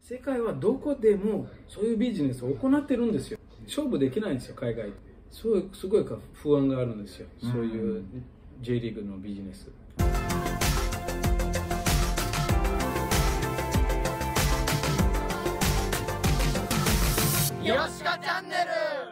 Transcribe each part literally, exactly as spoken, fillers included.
世界はどこでもそういうビジネスを行ってるんですよ。勝負できないんですよ、海外。そうすごい不安があるんですよ、そういう J リーグのビジネス。 よしかチャンネル。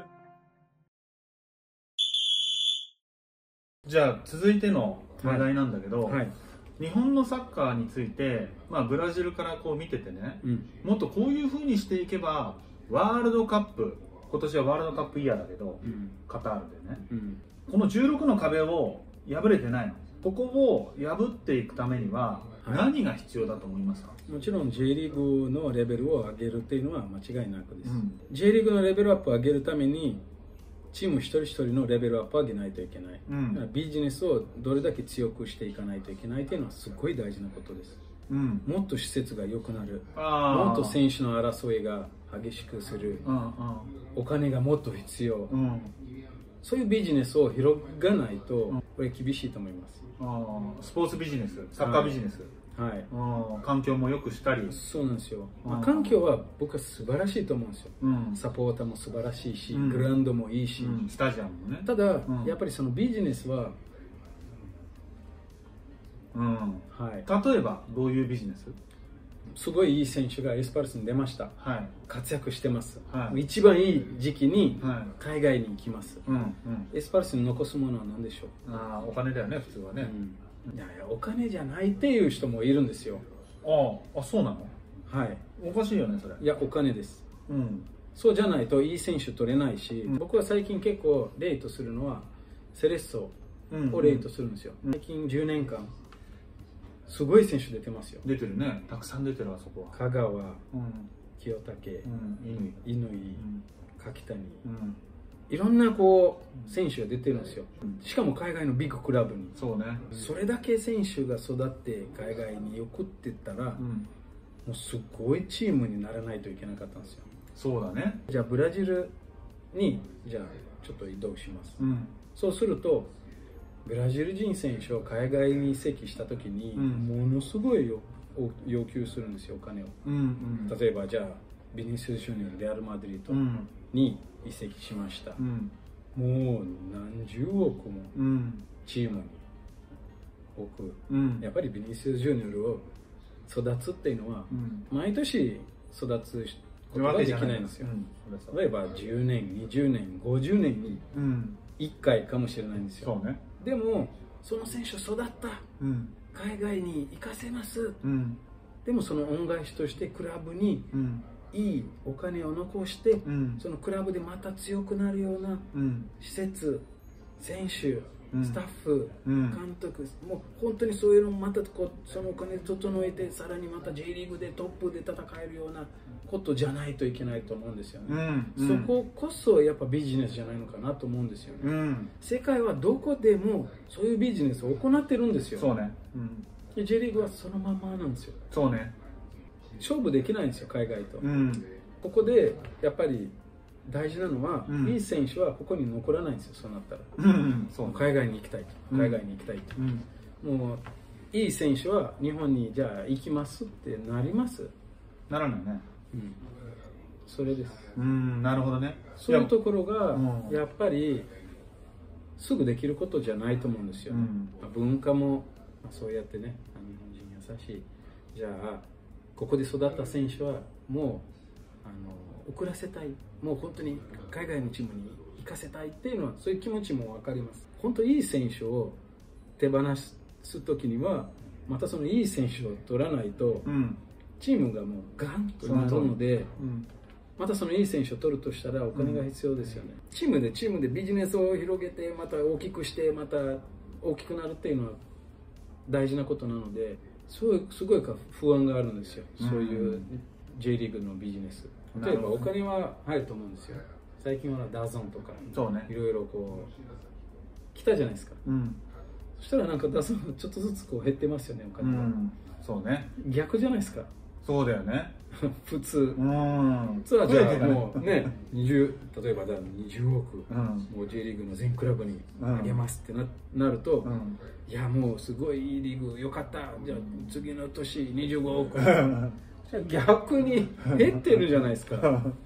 じゃあ続いての話題なんだけど、 はいはい、 日本のサッカーについて、まあ、ブラジルからこう見ててね、うん、もっとこういうふうにしていけばワールドカップ、今年はワールドカップイヤーだけど、うん、カタールでね、うん、このじゅうろくの壁を破れてないの、ここを破っていくためには何が必要だと思いますか？ もちろん J リーグのレベルを上げるっていうのは間違いなくです、うん、J リーグのレベルアップを上げるためにチーム一人一人のレベルアップを上げないといけない、うん、ビジネスをどれだけ強くしていかないといけないというのはすごい大事なことです、うん、もっと施設が良くなる、もっと選手の争いが激しくする、うん、お金がもっと必要、うん、そういうビジネスを広がないとこれ厳しいと思います、 あ、スポーツビジネス、サッカービジネス、はいはい、環境も良くしたり。 そうなんですよ、まあ、環境は僕は素晴らしいと思うんですよ、うん、サポーターも素晴らしいし、うん、グラウンドもいいし、うん、 スタジアムもね。 ただ、うん、やっぱりそのビジネスは、 うんはい、例えばどういうビジネス？ すごいいい選手がエスパルスに出ました、はい、活躍してます、はい、一番いい時期に海外に行きます、はいうんうん、エスパルスに残すものは何でしょう？ あ、お金だよね、普通はね、 うん、いやいやお金じゃないっていう人もいるんですよ。 ああ、そうなの？ はい、 おかしいよねそれ。 いやお金です、うん、そうじゃないといい選手取れないし、うん、僕は最近結構レートするのはセレッソをレートするんですよ、うん、最近じゅうねんかんすごい選手出てますよ。 出てるね、たくさん出てる。あそこは香川、うん、清武、うん、乾、うん、柿谷、うん、いろんなこう選手が出てるんですよ、うん、しかも海外のビッグクラブに。 そうね、 それだけ選手が育って海外に送ってったら、うん、もうすごいチームにならないといけなかったんですよ。 そうだね。 じゃあブラジルにじゃあちょっと移動します、うん、そうするとブラジル人選手を海外に移籍した時に、うん、ものすごい要求するんですよ、お金を、うんうん、例えばじゃあビニシウス・ジュニアレアル・マドリードに移籍しました、うん、もう何十億もチームに置く、うん、やっぱりビニシウス・ジュニアを育つっていうのは、うん、毎年育つことができないんですよ、うん、例えばじゅうねん、にじゅうねん、ごじゅうねんにいっかいかもしれないんですよ、そうね。でもその選手育った、うん、海外に行かせます、うん、でもその恩返しとしてクラブにいいお金を残して、うん、そのクラブでまた強くなるような施設、選手、スタッフ、うん、監督、もう本当にそういうのをまたこうそのお金整えて、さらにまた J リーグでトップで戦えるようなことじゃないといけないと思うんですよね、うんうん、そここそやっぱビジネスじゃないのかなと思うんですよね、うん、世界はどこでもそういうビジネスを行ってるんですよ。 そうね、 うん、J リーグはそのままなんですよ。 そうね、 勝負できないんですよ、海外と、うん、ここでやっぱり大事なのは、うん、いい選手はここに残らないんですよ、そうなったら、うんうん、そう海外に行きたいと、海外に行きたいと、うん、もういい選手は日本にじゃあ行きますってなります？ ならないね、うん、 それです。 うん、なるほどね。 そういうところがやっぱりすぐできることじゃないと思うんですよ、うん、文化もそうやってね、日本人優しい、じゃあここで育った選手はもうあの送らせたい、もう本当に海外のチームに行かせたいっていうのは、そういう気持ちも分かります。本当いい選手を手放す時にはまたそのいい選手を取らないと、うん、チームがもうガンとなるので、うん、またそのいい選手を取るとしたらお金が必要ですよね、うん、チームでチームでビジネスを広げてまた大きくしてまた大きくなるっていうのは大事なことなので、すごいすごい不安があるんですよ、うん、そういう J リーグのビジネス。例えばお金は入ると思うんですよ。最近はダゾンとかいろいろこう来たじゃないですか、うん、そしたらなんかダゾンちょっとずつこう減ってますよね、お金が、うん、そうね、逆じゃないですか。 そうだよね普通、うん、普通はじゃあもうねにじゅう例えばにじゅうおく、うん、もう J リーグの全クラブにあげますって な,、なると、うん、いやもうすごいいいリーグよかった、じゃあ次の年にじゅうごおく逆に減ってるじゃないですか。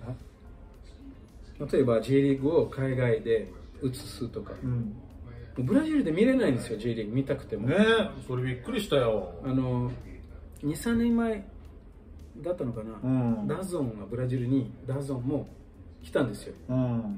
例えば J リーグを海外で映すとか、うん、ブラジルで見れないんですよ。 J リーグ見たくてもね。それびっくりしたよ。 あのにさんねんまえだったのかな、うん、ダゾンがブラジルにダゾンも来たんですよ、うん、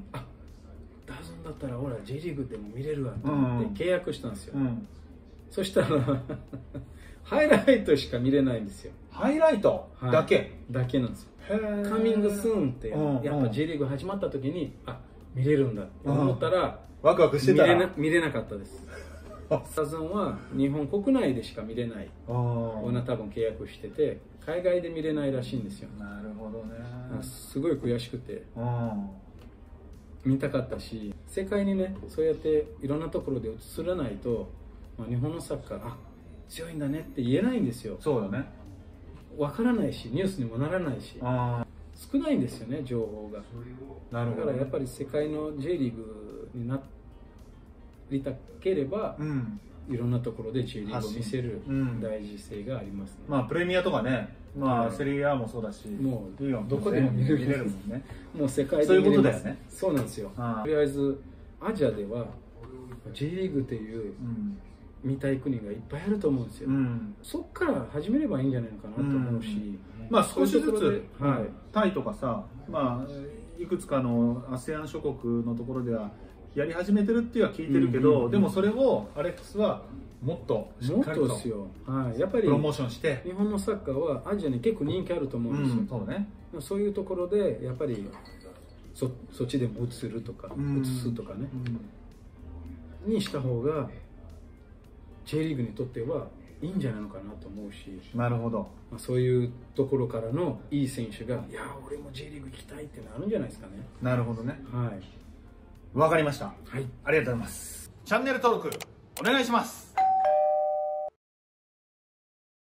あ、ダゾンだったらほら J リーグでも見れるわと思って契約したんですよ、うん、そしたらハイライトしか見れないんですよ。 ハイライトだけ、はい、 だけなんですよ。カミングスーンってやっぱ J リーグ始まった時にあ見れるんだって思ったらワクワクしてたら見れな、見れなかったです。ダゾンは日本国内でしか見れないオーナー多分契約してて海外で見れないらしいんですよ。 なるほどね。 すごい悔しくて見たかったし、世界にねそうやっていろんなところで映らないと、まあ、日本のサッカーあ強いんだねって言えないんですよ。 そうだね。 わからないしニュースにもならないし少ないんですよね情報が。なるほど。だからやっぱり世界の J リーグになりたければ、うん、いろんなところで J リーグを見せる大事性がありますね。 まあプレミアとかね、まあセリエ A もそうだし、 もうどこでも見れるもんね。もう世界で見れる。そういうことだよね。 そうなんですよ。とりあえずアジアでは J リーグっていう、うん見たい国がいっぱいあると思うんですよ、うん、そっから始めればいいんじゃないのかなと思うし、うん、 まあ少しずつ、はい、タイとかさ、まあ、いくつかの アセアン 諸国のところではやり始めてるっていうのは聞いてるけど、うんうんうん、でもそれをアレックスはもっとしっかりとですよ、はい、やっぱりプロモーションして日本のサッカーはアジアに結構人気あると思うんですよ、うん、そうね、そういうところでやっぱり そ, そっちでも映るとか、うん、映すとかね、うん、にした方がJ リーグにとってはいいんじゃないのかなと思うし。 なるほど。 まあ、そういうところからのいい選手がいや俺も J リーグ行きたいってなるんじゃないですかね。 なるほどね。 はい、 わかりました。 はい、 ありがとうございます。チャンネル登録お願いします。